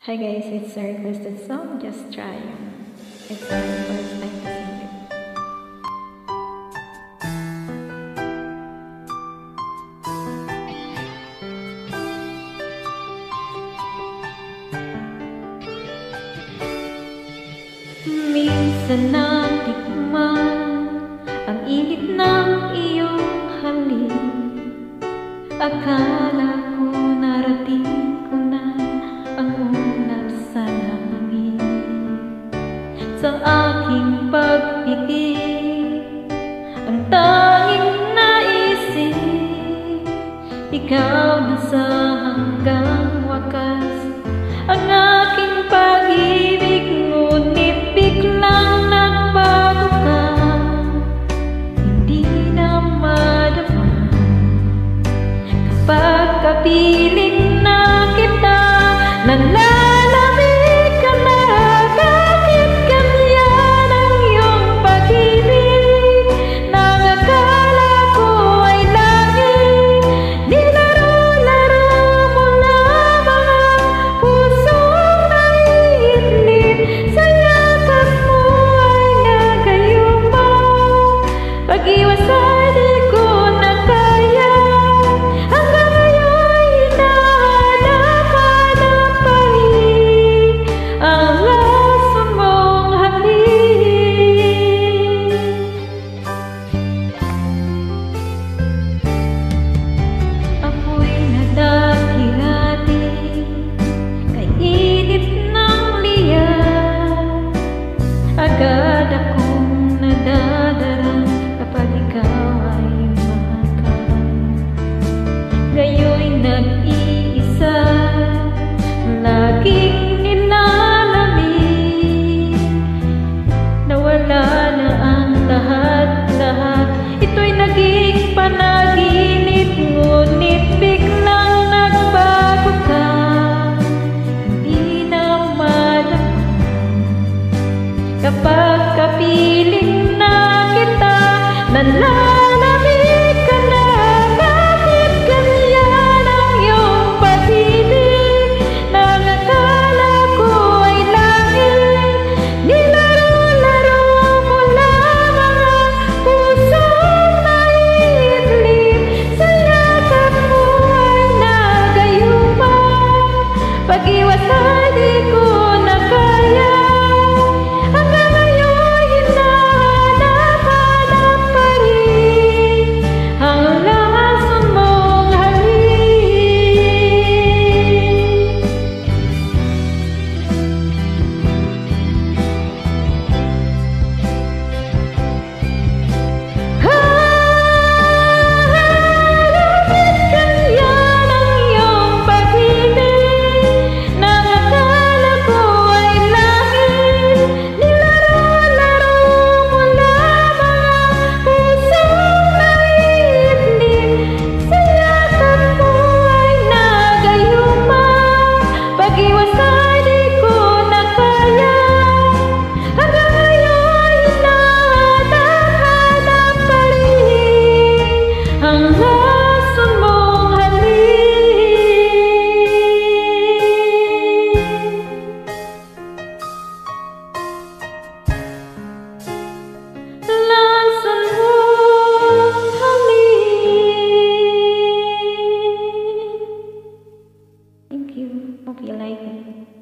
Hi guys, it's a requested song, Just Try. It's my first time to sing it. Minsan natikman ang init ng iyong halik. Akala ko narating ko na ang ulap sa langit. Sa aking pag-ibig, ang tanging naisip, ikaw na sa hanggang wakas. Ang aking pag-ibig, ngunit biglang nagbago ka. Hindi na madama kapag kapiling na kita. Nalalamig ka na, bakit ganyan ang iyong pag-ibig? Nang akala ko ay langit, nilaro-laro mo lamang ang pusong naiidlip. Sa yakap mo ay nagayuma, pag-iwas ay di ko na kaya. Hanggang ngayon hinahanap-hanap pa rin ang laso mong halik. Ako'y nadakilati kay init ng liyan. Agad akong nadadarang kapag ikaw ay umakan. Ngayo'y nag-iisa, laging nilalamig. Nawala na ang lahat-lahat, ito'y naging panaginip. Ngunit biglang nagbago ka, hindi na madama kapag kapiling na kita. Nalalamig ka na, bakit ganyan ang iyong pag-ibig? Nang akala ko ay langit, nilaro-laro mo lamang ang pusong naiidlip. Sa yakap mo ay nagayuma, pag-iwas ay di ko na kaya. Hanggang ngayon hinahanap-hanap pa rin ang laso mong halik. Bakit ganyan ang iyong pag-ibig? Nang akala ko ay langit, nilaro-laro mo lamang ang pusong naiidlip. Sa yakap mo ay nagayuma, pag-iwas ay di ko na kaya. Hanggang ngayon hinahanap-hanap pa rin ang laso mong halik. Laso mong halik. Thank you. Hope you like it.